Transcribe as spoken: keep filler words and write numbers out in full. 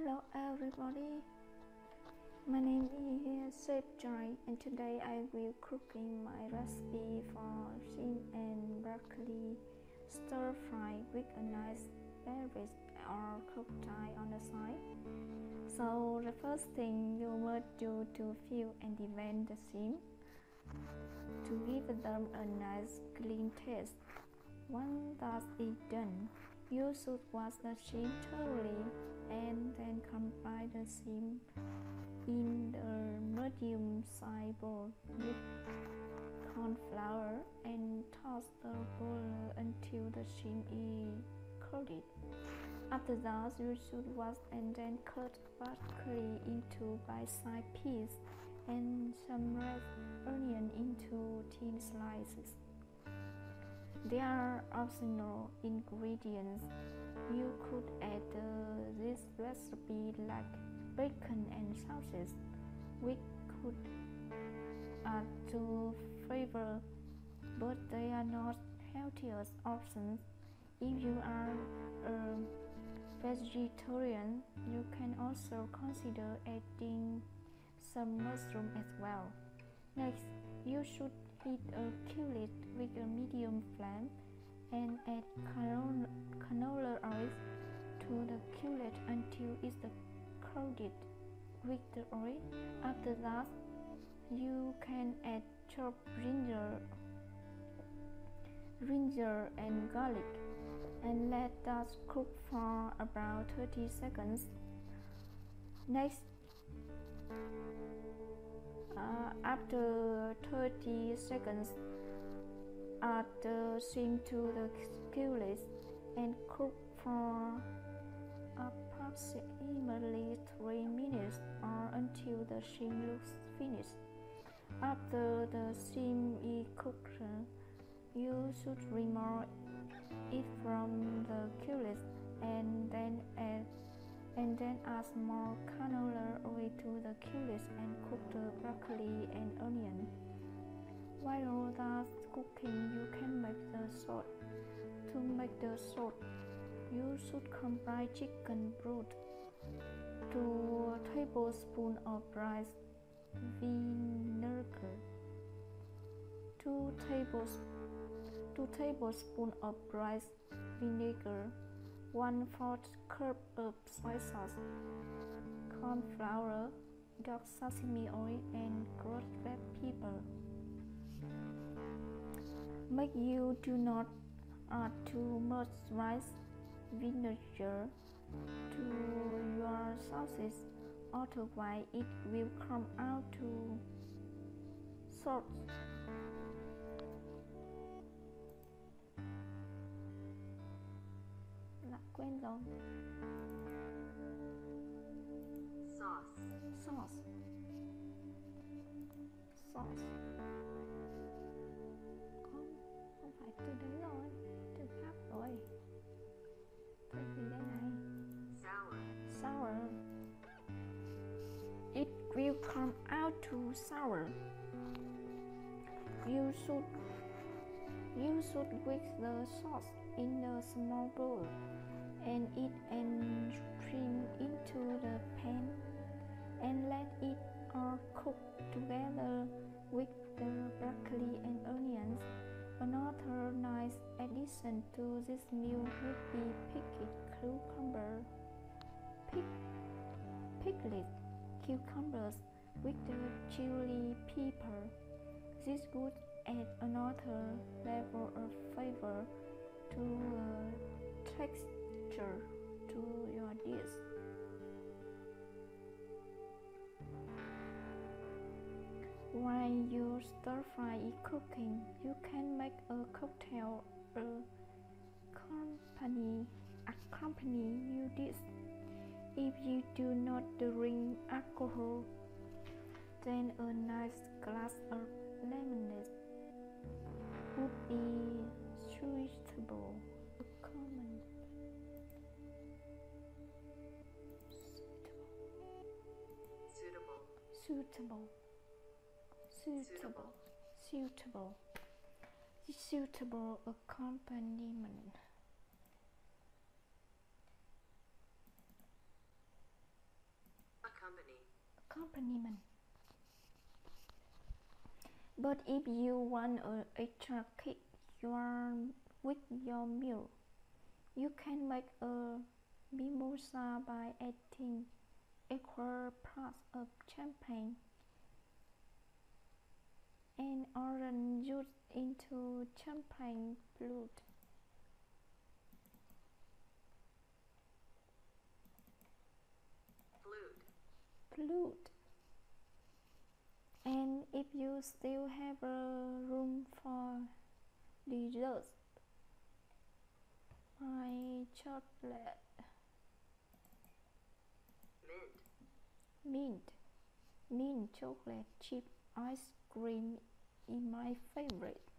Hello everybody, my name is Chef Joy and today I will cooking my recipe for shrimp and broccoli stir fry with a nice beverage or cocktail on the side. So the first thing you must do to peel and devent the shrimp to give them a nice clean taste. Once that is done, you should wash the shrimp thoroughly and then combine the shrimp in a medium-sized bowl with corn flour and toss the bowl until the shrimp is coated. After that, you should wash and then cut broccoli into bite-sized pieces and some red onion into thin slices. There are optional ingredients you could add to this recipe like bacon and sausage, which could add to flavor, but they are not healthiest options. If you are a vegetarian, you can also consider adding some mushroom as well. Next, you should heat a skillet with a medium flame and add canola, canola oil to the skillet until it's coated with the oil. After that, you can add chopped ginger, ginger and garlic and let that cook for about thirty seconds. Next, Uh, after thirty seconds, add the shrimp to the skillet and cook for approximately three minutes or until the shrimp looks finished. After the shrimp is cooked, you should remove it from the skillet and then add and then add more canola oil to the skillet and cook the broccoli and onion. While that's cooking, you can make the sauce. To make the sauce, you should combine chicken broth, two tablespoons of rice vinegar, two tablespoons, two tablespoons of rice vinegar, one-fourth cup of soy sauce, corn flour, dark sesame oil, and ground black pepper. Make you do not add too much rice vinegar to your sauces, otherwise it will come out too salt. Đã quên rồi. Sauce. Sauce. Sauce. Không, không phải từ đấy rồi, từ khác rồi. Từ gì đây này? Sour. Sour. It will come out too sour. You should you should whisk the sauce in a small bowl and it and stream into the pan and let it all cook together with the broccoli and onions. Another nice addition to this meal would be pickled cucumber, pick, pickled cucumbers with the chili pepper. This would add another level of flavor to uh, texture to your dish. While your stir fry is cooking, you can make a cocktail or accompany, accompany your dish. If you do not drink alcohol, then a nice glass of lemonade would be suitable. Common. Suitable. Suitable. Suitable. Suitable. Suitable accompaniment. accompaniment. But if you want an extra kick your, with your meal, you can make a mimosa by adding equal parts of champagne and orange juice into champagne flute. Flute. Flute. And if you still have a room for dessert, my chocolate Mint. mint mint chocolate chip ice cream is my favorite.